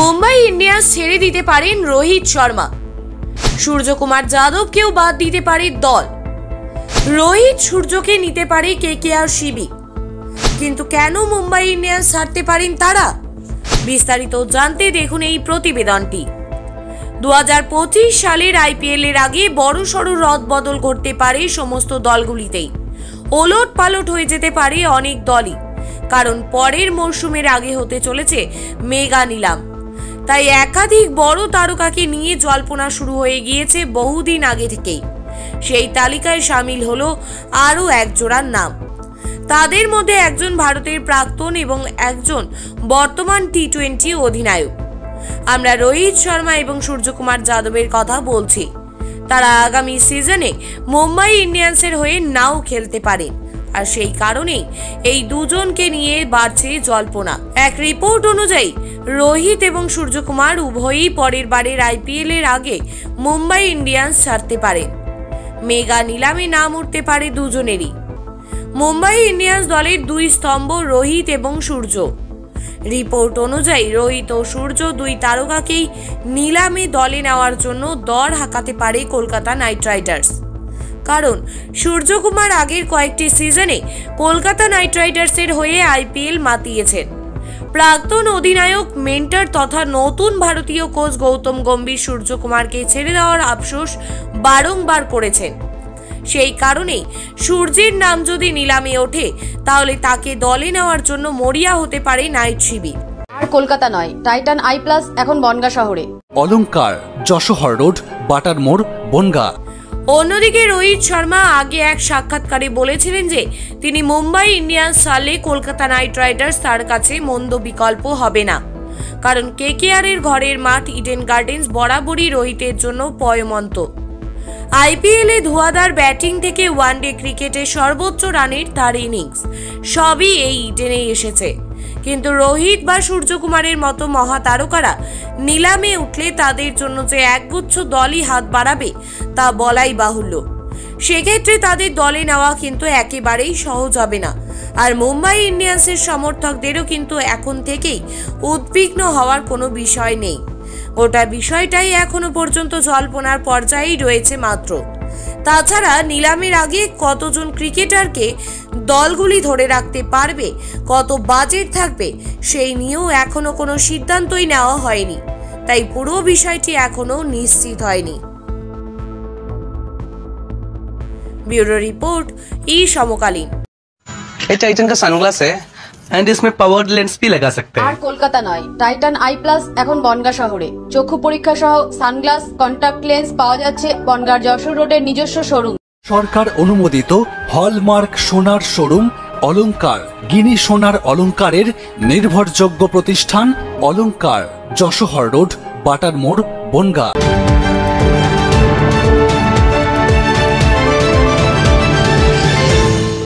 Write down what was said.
Mumbai Indians ছেড়ে দিতে পারেন রোহিত শর্মা, সূর্যকুমার যাদবকেও বাদ দিতে পারে দল, রোহিত সূর্যকে নিতে পারে KKR শিবির। কিন্তু কেন মুম্বাই ইন্ডিয়ান্স ছাড়তে পারেন তারা? বিস্তারিত জানতে দেখুন এই প্রতিবেদনটি। 2025 সালের IPL এর আগে বড়সড় রদবদল ঘটতে পারে সমস্ত দলগুলিতেই। ওলট পালট হয়ে যেতে পারে অনেক দলই, কারণ পরের মরশুমের আগে হতে চলেছে মেগা নিলাম। তাই একাধিক বড় তারকাকে নিয়ে জল্পনা শুরু হয়ে গিয়েছে বহুদিন আগে থেকেই। সেই তালিকায় সামিল হলো আরও একজোড়ার নাম। তাদের মধ্যে একজন ভারতের প্রাক্তন এবং একজন বর্তমান T20 অধিনায়ক। আমরা রোহিত শর্মা এবং সূর্যকুমার যাদবের কথা বলছি। তারা আগামী সিজনে মুম্বাই ইন্ডিয়ান্সের হয়ে নাও খেলতে পারে, আর সেই কারণেই এই দুজনকে নিয়ে বাড়ছে জল্পনা। এক রিপোর্ট অনুযায়ী রোহিত এবং সূর্যকুমার উভয়ই পরের বারের IPL এর আগে মুম্বাই ইন্ডিয়ান্স ছাড়তে পারে। মেগা নিলামে নাম উঠতে পারে দুজনেরই। মুম্বাই ইন্ডিয়ান্স দলের দুই স্তম্ভ রোহিত এবং সূর্য। রিপোর্ট অনুযায়ী রোহিত ও সূর্য দুই তারকাকেই নিলামে দলে নেওয়ার জন্য দর হাঁকাতে পারে কলকাতা নাইট রাইডার্স। কারণ সূর্যকুমার আগের কয়েকটি সিজনে কলকাতা নাইট রাইডার্সের হয়ে IPL মাতিয়েছেন। প্রাক্তন অধিনায়ক, মেন্টর তথা নতুন ভারতীয় কোচ গৌতম গম্ভীর সূর্যকুমারকে ছেড়ে দেওয়ার আফসোস বারংবার করেছেন। সেই কারণেই সূর্যের নাম যদি নিলামে ওঠে, তাহলে তাকে দলে নেওয়ার জন্য মরিয়া হতে পারে নাইট শিবির। আর কলকাতা নয়, টাইটান আই প্লাস এখন বনগা শহরে। অলংকার, যশোহর রোড, বাটার মোড়, বনগা। অন্যদিকে রোহিত শর্মা আগে এক সাক্ষাৎকারে বলেছিলেন যে তিনি মুম্বাই ইন্ডিয়ান্স ছাড়লে কলকাতা নাইট রাইডার্স তার কাছে মন্দ বিকল্প হবে না। কারণ KKR এর ঘরের মাঠ ইডেন গার্ডেন্স বরাবরই রোহিতের জন্য পয়মন্ত। IPL এ ধোঁয়াধার ব্যাটিং থেকে ওয়ানডে ক্রিকেটে সর্বোচ্চ রানের তার ইনিংস সবই এই ইডেনে এসেছে। কিন্তু রোহিত বা সূর্যকুমারের মতো মহাতারকারা নিলামে উঠলে তাদের জন্য যে একগুচ্ছ দলই হাত বাড়াবে তা বলাই বাহুল্য। সেক্ষেত্রে তাদের দলে নেওয়া কিন্তু একেবারেই সহজ হবে না। আর মুম্বাই ইন্ডিয়ান্সের সমর্থকদেরও কিন্তু এখন থেকেই উদ্বিগ্ন হওয়ার কোনো বিষয় নেই। গোটা বিষয়টাই এখনো পর্যন্ত জল্পনার পর্যায়েই রয়েছে মাত্র। তাছাড়া নিলামের আগে কতজন ক্রিকেটারকে দলগুলি ধরে রাখতে পারবে, কত বাজেট থাকবে, সেই নিয়েও এখনো কোনো সিদ্ধান্তই নেওয়া হয়নি। তাই পুরো বিষয়টি এখনো নিশ্চিত হয়নি। ब्यूरो रिपोर्ट समकालीन। ये टाइटन का सनग्लास है एंड इसमें पावर्ड लेंस भी लगा सकते हैं। আর কলকাতা নয়, টাইটান আই প্লাস এখন বনগা শহরে। চক্ষু পরীক্ষা সহ সানগ্লাস, কন্টাক্ট লেন্স পাওয়া যাচ্ছে বনগার যশোর রোডের নিজস্ব শোরুম। সরকার অনুমোদিত হলমার্ক সোনার শোরুম অলংকার, গিনি সোনার অলংকারের নির্ভরযোগ্য প্রতিষ্ঠান অলংকার, যশোহর রোড, বাটার মোড়, বনগা।